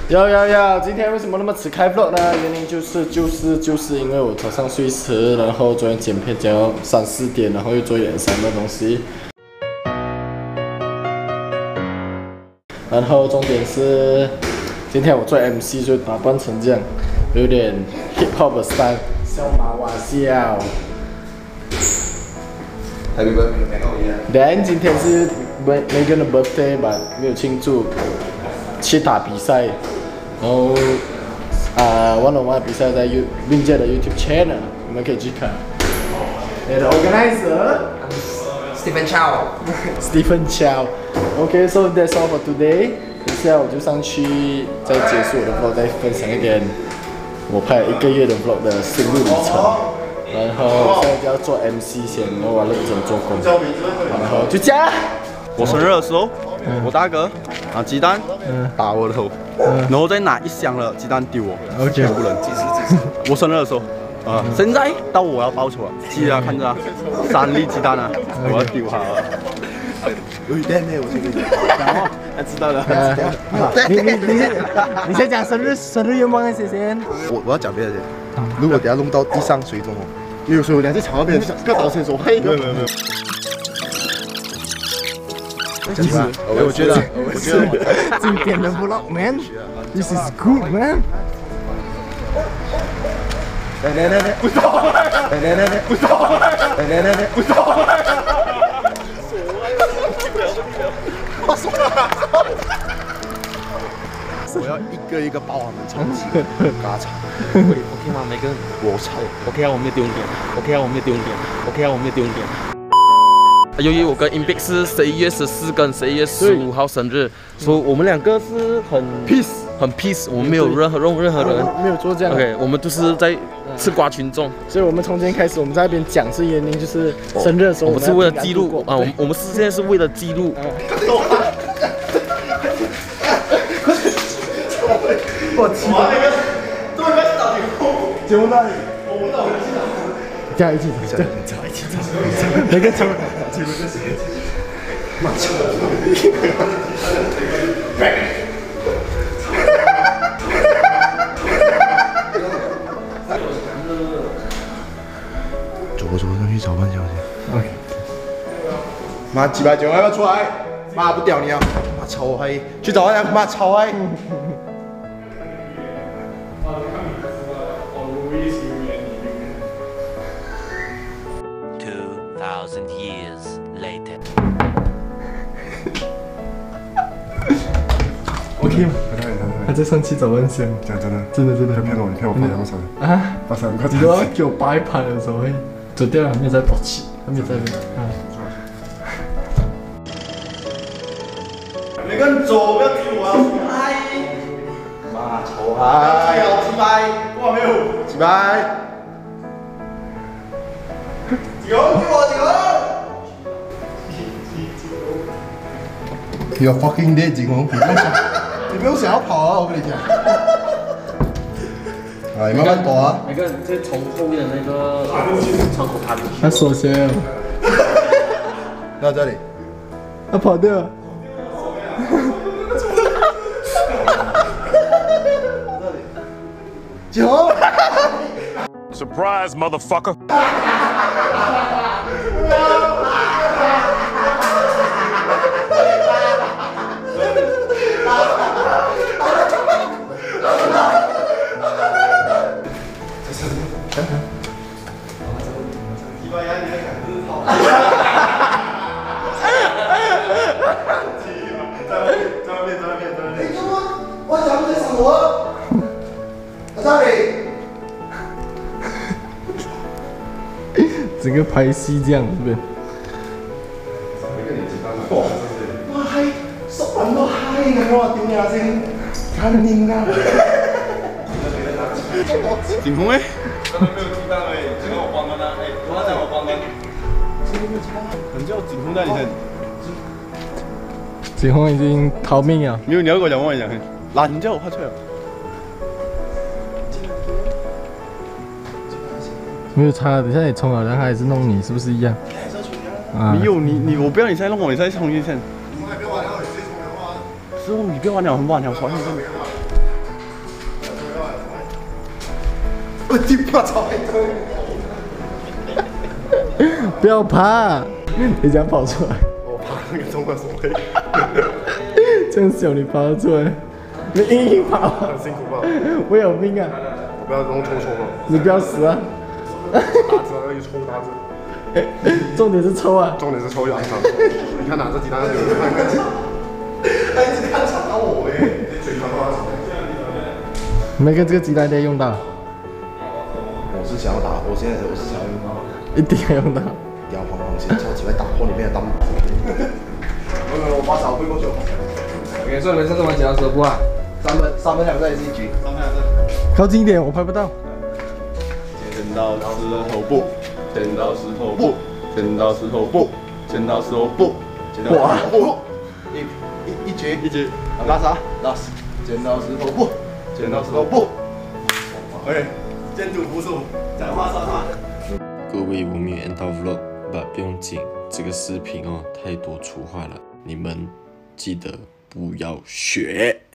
今天为什么那么迟开 vlog 呢？原因就是因为我早上睡迟，然后昨天剪片剪到3、4点，然后又做一点什么东西。然后重点是，今天我做 MC 就打扮成这样，有点 hip hop 的 style， 小马哇笑。 Happy birthday！ Then 今天是 Megan 的 birthday 吧，没有庆祝，去打比赛。然后1on1比赛在并界的 YouTube channel， 你们可以去看。The organizer Stephen Chow。Okay, so that's all for today. 等下我就上去再结束我的 vlog， 再分享一点我拍了1个月的 vlog 的心路历程。然后现在就要做 MC 先，然后我要认真做工。然后就这样。 我生日的时候，我大哥拿鸡蛋打我的头，然后再拿1箱的鸡蛋丢我，全部人。我生日的时候，现在到我要报仇了，记得看着啊，3粒鸡蛋啊，我要丢他了。有一点呢，我这个。然后他知道了。 你先讲生日愿望那些先。 我要讲别的先。如果等下弄到地上水中哦，没有水，我2只草那边不要倒先说，嘿。没有。我觉得经典的 vlog man，this is good man。 来，不走！我要一个一个爆他们超级嘎嚓。 OK 吗？每个人我操 ！OK 啊，我没有丢脸。OK 啊，我没有丢脸。OK 啊，我没有丢脸。由于我跟 Inbig 是11月14跟11月15号生日，所以我们2个是很 peace，我们没有任何人没有做这样。 OK， 我们就是在吃瓜群众， 所以我们从今天开始，我们在那边讲是原因，就是生日的时候我们是为了记录啊，我们现在是为了记录。 我气了！这么快打电话？节目那里，我到我去打。 大家一起走，那个球， 妈操！走上去找半小时。OK。妈几百九要不要出来？妈不屌你啊！妈超嗨！去找他，妈超嗨！ 2,000 years later. OK 吗？还在上去找万香。 讲真的， 真的。 不要骗我，你骗我800多少？ 啊 ，800块。 你都要给我8一盘的时候会走掉了，还没有在保起，还没有在那啊。 每个人走，不要追我啊！嗨！妈丑嗨！几百？我没有。几百？几个 ？You're fucking dead， 景洪，你不用想要跑啊！我跟你讲。啊，你慢慢躲啊！ 每个人再从后面的那个窗口爬进去。 他锁先了。 到这里。 他跑掉了。 景洪。 Surprise, motherfucker! 整个拍戏这样，是不是？ 哇嗨，手玩到嗨咁我屌你下先，肯定啊！ 景洪哎， 刚才没有鸡蛋而已，这个我帮的呢，我在我帮的。 很叫景洪在里面。 景洪已经逃命了。 没有，你要跟我讲，我讲，懒觉我怕出来了。 没有差，等下你冲了，然后他还是弄你，是不是一样？啊！ 没有你，我不要你再弄我，你再冲一线。是哦，你不要玩了，很晚了，我发现真的。 我的妈操！ 不要爬，你想跑出来？ 我爬那个中国手会， 这样小你爬得出来？你硬硬爬， 很辛苦吧？ 我有命啊！ 我不要弄抽了， 你不要死啊！ 打字要去抽打字， 重点是抽啊！ 重点是抽养伤。你看哪只鸡蛋有人看？他一直看吵到我哎，嘴巴花。 没跟这个鸡蛋得用到。 我是想要打，我是想要用到， 一定要用到。 摇晃晃先超级会打破里面的弹幕。我把手挥过去。 OK， 所以你们上次玩剪刀石头布啊？ 三分两个在是一局。 靠近一点，我拍不到。 剪刀石头布，剪刀石头布，剪刀石头布，剪刀石头布， 哇！一局，拉啥？拉剪刀石头布，剪刀石头布。OK， 剑赌服输，讲话算话。 各位我们 end of vlog， 不用紧，这个视频太多粗话了，你们记得不要学。